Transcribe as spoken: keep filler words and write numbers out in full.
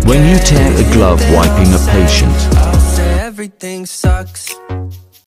When you tear a glove wiping a patient, I'll say everything sucks.